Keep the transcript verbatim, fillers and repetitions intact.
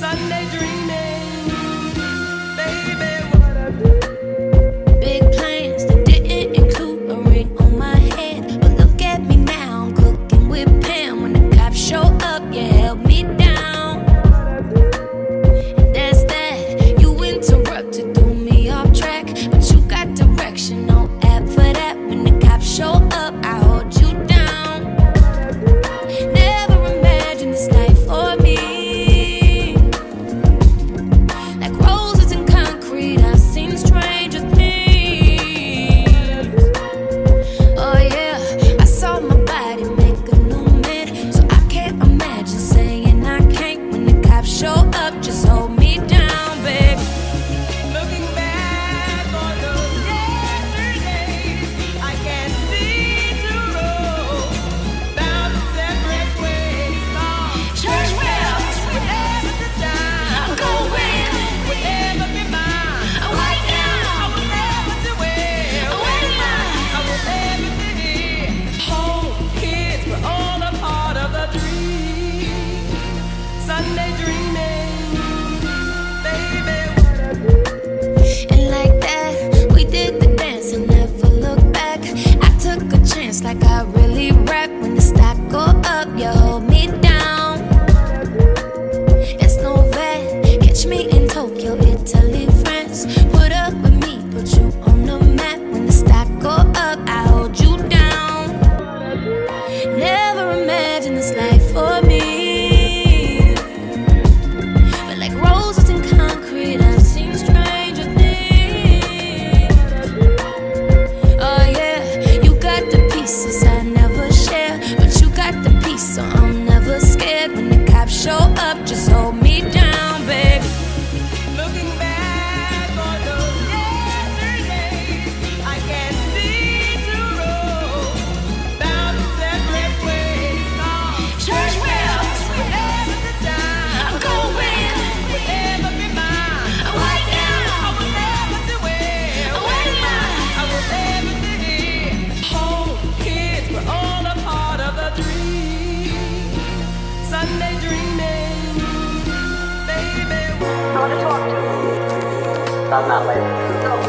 Sunday dreaming, baby, what I do. Big plans that didn't include a ring on my head, but look at me now, I'm cooking with Pam. When the cops show up, you held me down. And that's that. You interrupted, threw me off track, but you got direction, no app for that. When the cops show up, I hold you down. Never imagined this life for me. Just hold me down, babe. Looking back on those yesterdays, I can see two roads bound in separate ways. Oh, Church bells, whatever the time, I'm going. whatever be mine. Right now, I will never do it. Where am I? I will never be here. Home, kids, we're all a part of the dream. Sunday dreaming. Like I really rap. When the stock go up, you hold me down. It's no vet. Catch me in Tokyo, Italy, France. Put up with me, put you on the map. When the stock go up, I hold you down. Never imagined this life for me, but like roses and concrete, I've seen stranger things. Oh yeah, you got the pieces I never share, but you got the peace, so I'm never scared. When the cops show up, just hold me down, baby. Looking back on those yesterdays, I can see two roads bound in separate ways. Oh, Church bells, whatever the time, I'm going. whatever be mine. Right now, I will never do it. where am I? I will never be here. Home, kids, we're all a part of the dream. Sunday dreaming, baby. I want to talk to you. I'm not late.